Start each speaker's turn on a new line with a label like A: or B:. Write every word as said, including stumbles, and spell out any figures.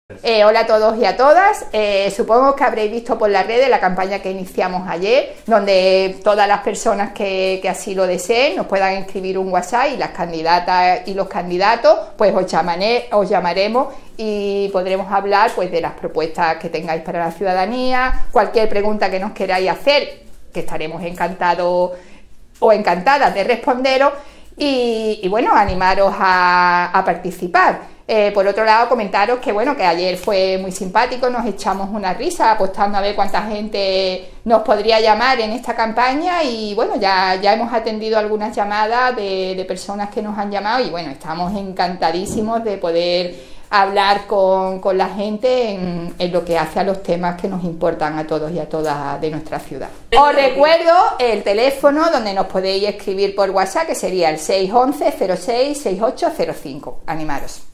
A: Eh, hola a todos y a todas, eh, supongo que habréis visto por las redes la campaña que iniciamos ayer, donde todas las personas que, que así lo deseen nos puedan escribir un WhatsApp y las candidatas y los candidatos pues os, llamaré, os llamaremos y podremos hablar pues de las propuestas que tengáis para la ciudadanía, cualquier pregunta que nos queráis hacer, que estaremos encantados o encantadas de responderos y, y bueno, animaros a, a participar. Eh, por otro lado, comentaros que bueno, que ayer fue muy simpático, nos echamos una risa apostando a ver cuánta gente nos podría llamar en esta campaña y bueno, ya, ya hemos atendido algunas llamadas de, de personas que nos han llamado y bueno, estamos encantadísimos de poder hablar con, con la gente en, en lo que hace a los temas que nos importan a todos y a todas de nuestra ciudad. Os recuerdo el teléfono donde nos podéis escribir por WhatsApp, que sería el seis uno uno, cero seis, seis ocho cero cinco. Animaros.